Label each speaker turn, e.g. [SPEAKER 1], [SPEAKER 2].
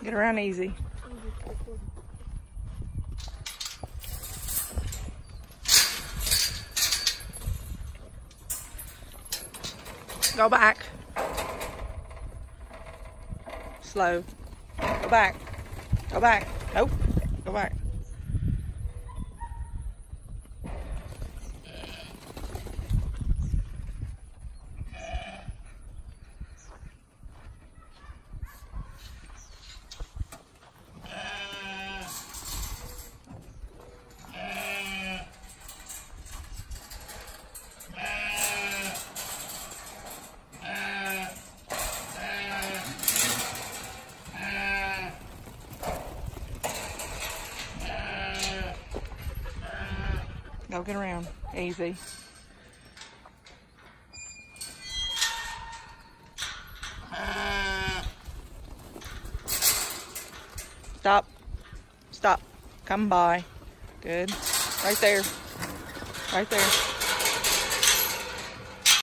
[SPEAKER 1] Get around easy. Go back. Slow. Go back. Go back. Nope. Go back. Go get around. Easy. Stop. Stop. Come by. Good. Right there. Right there.